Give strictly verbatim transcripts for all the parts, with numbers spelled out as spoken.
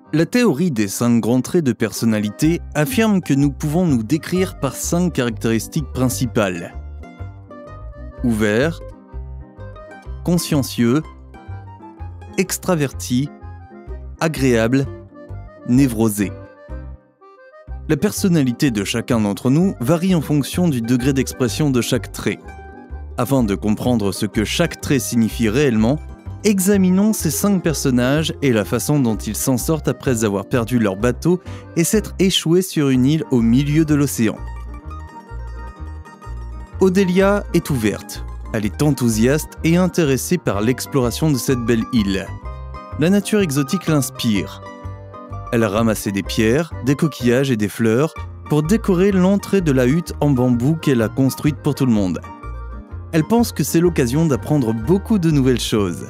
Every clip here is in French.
La théorie des cinq grands traits de personnalité affirme que nous pouvons nous décrire par cinq caractéristiques principales. Ouvert, consciencieux, extraverti, agréable, névrosé. La personnalité de chacun d'entre nous varie en fonction du degré d'expression de chaque trait. Afin de comprendre ce que chaque trait signifie réellement, examinons ces cinq personnages et la façon dont ils s'en sortent après avoir perdu leur bateau et s'être échoués sur une île au milieu de l'océan. Odélia est ouverte. Elle est enthousiaste et intéressée par l'exploration de cette belle île. La nature exotique l'inspire. Elle a ramassé des pierres, des coquillages et des fleurs pour décorer l'entrée de la hutte en bambou qu'elle a construite pour tout le monde. Elle pense que c'est l'occasion d'apprendre beaucoup de nouvelles choses.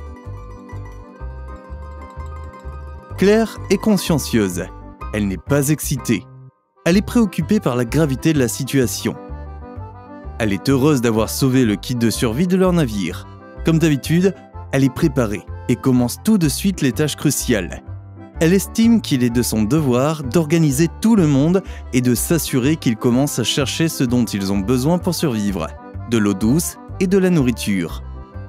Claire est consciencieuse. Elle n'est pas excitée. Elle est préoccupée par la gravité de la situation. Elle est heureuse d'avoir sauvé le kit de survie de leur navire. Comme d'habitude, elle est préparée et commence tout de suite les tâches cruciales. Elle estime qu'il est de son devoir d'organiser tout le monde et de s'assurer qu'ils commencent à chercher ce dont ils ont besoin pour survivre, de l'eau douce et de la nourriture.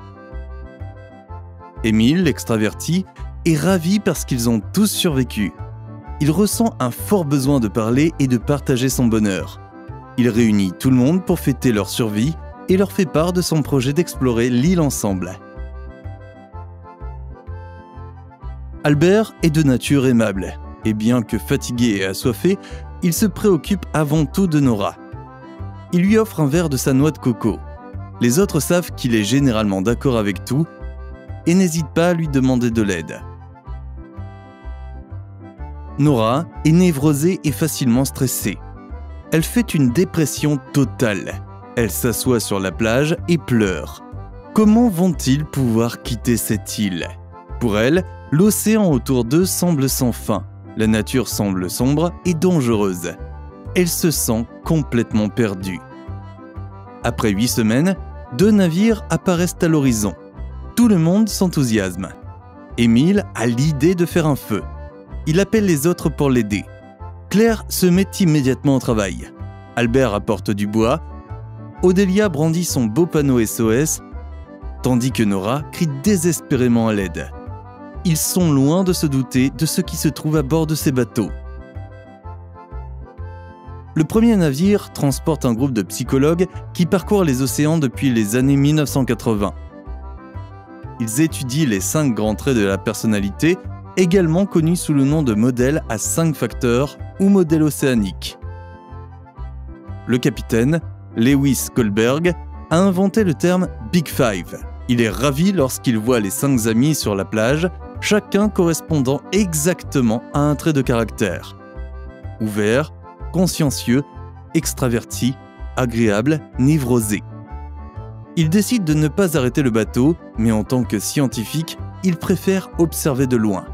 Émile, l'extraverti, est ravi parce qu'ils ont tous survécu. Il ressent un fort besoin de parler et de partager son bonheur. Il réunit tout le monde pour fêter leur survie et leur fait part de son projet d'explorer l'île ensemble. Albert est de nature aimable, et bien que fatigué et assoiffé, il se préoccupe avant tout de Nora. Il lui offre un verre de sa noix de coco. Les autres savent qu'il est généralement d'accord avec tout et n'hésitent pas à lui demander de l'aide. Nora est névrosée et facilement stressée. Elle fait une dépression totale. Elle s'assoit sur la plage et pleure. Comment vont-ils pouvoir quitter cette île ? Pour elle, l'océan autour d'eux semble sans fin. La nature semble sombre et dangereuse. Elle se sent complètement perdue. Après huit semaines, deux navires apparaissent à l'horizon. Tout le monde s'enthousiasme. Émile a l'idée de faire un feu. Il appelle les autres pour l'aider. Claire se met immédiatement au travail. Albert apporte du bois. Odélia brandit son beau panneau S O S, tandis que Nora crie désespérément à l'aide. Ils sont loin de se douter de ce qui se trouve à bord de ces bateaux. Le premier navire transporte un groupe de psychologues qui parcourent les océans depuis les années mille neuf cent quatre-vingts. Ils étudient les cinq grands traits de la personnalité, également connus sous le nom de modèle à cinq facteurs ou modèle océanique. Le capitaine, Lewis Goldberg, a inventé le terme Big Five. Il est ravi lorsqu'il voit les cinq amis sur la plage, chacun correspondant exactement à un trait de caractère. Ouvert, consciencieux, extraverti, agréable, névrosé. Il décide de ne pas arrêter le bateau, mais en tant que scientifique, il préfère observer de loin.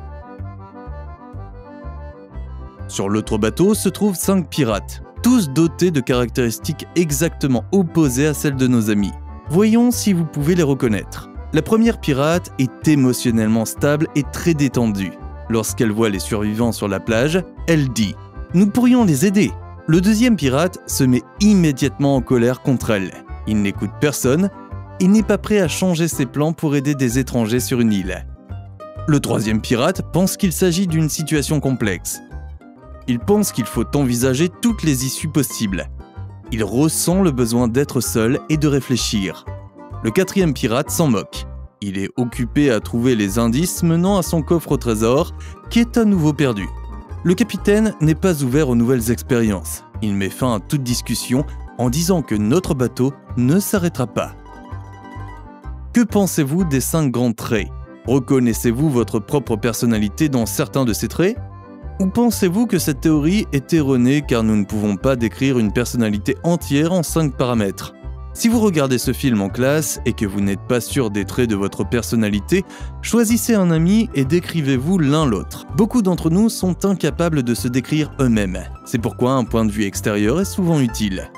Sur l'autre bateau se trouvent cinq pirates, tous dotés de caractéristiques exactement opposées à celles de nos amis. Voyons si vous pouvez les reconnaître. La première pirate est émotionnellement stable et très détendue. Lorsqu'elle voit les survivants sur la plage, elle dit « Nous pourrions les aider ». Le deuxième pirate se met immédiatement en colère contre elle. Il n'écoute personne et n'est pas prêt à changer ses plans pour aider des étrangers sur une île. Le troisième pirate pense qu'il s'agit d'une situation complexe. Il pense qu'il faut envisager toutes les issues possibles. Il ressent le besoin d'être seul et de réfléchir. Le quatrième pirate s'en moque. Il est occupé à trouver les indices menant à son coffre au trésor, qui est à nouveau perdu. Le capitaine n'est pas ouvert aux nouvelles expériences. Il met fin à toute discussion en disant que notre bateau ne s'arrêtera pas. Que pensez-vous des cinq grands traits ? Reconnaissez-vous votre propre personnalité dans certains de ces traits ? Ou pensez-vous que cette théorie est erronée car nous ne pouvons pas décrire une personnalité entière en cinq paramètres ? Si vous regardez ce film en classe et que vous n'êtes pas sûr des traits de votre personnalité, choisissez un ami et décrivez-vous l'un l'autre. Beaucoup d'entre nous sont incapables de se décrire eux-mêmes. C'est pourquoi un point de vue extérieur est souvent utile.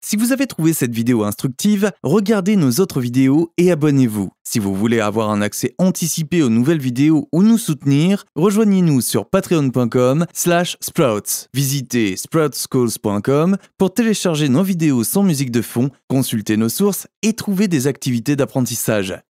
Si vous avez trouvé cette vidéo instructive, regardez nos autres vidéos et abonnez-vous. Si vous voulez avoir un accès anticipé aux nouvelles vidéos ou nous soutenir, rejoignez-nous sur patreon point com slash sprouts. Visitez sprouts schools point com pour télécharger nos vidéos sans musique de fond, consulter nos sources et trouver des activités d'apprentissage.